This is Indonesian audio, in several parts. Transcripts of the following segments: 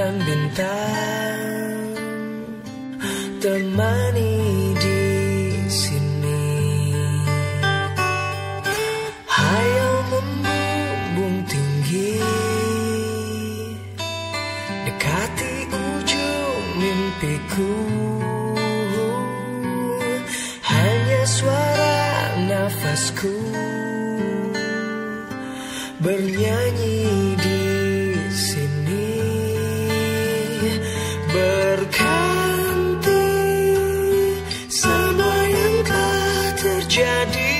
bintang temani di sini. Hayal membumbung tinggi, dekati ujung mimpiku. Hanya suara nafasku bernyanyi di sini, berganti semua yang telah terjadi.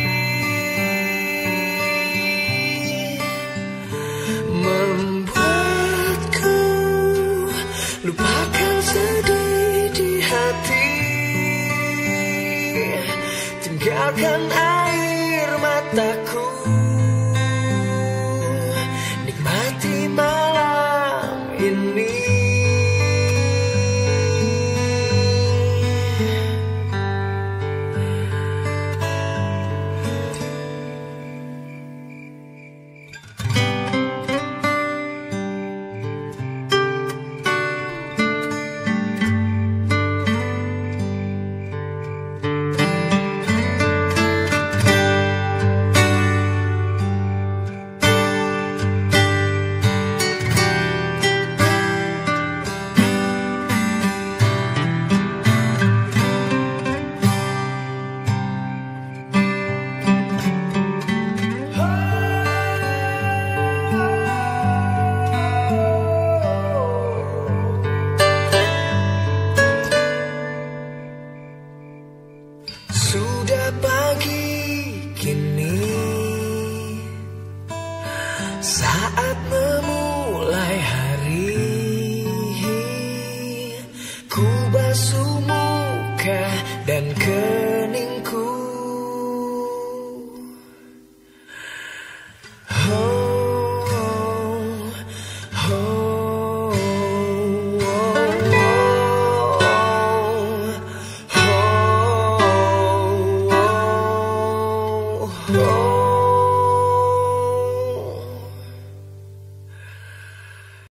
Membuatku lupakan sedih di hati, tinggalkan air mataku, nikmati malam ini. Sudah pagi kini, saat memulai hari. Ku basuh muka dan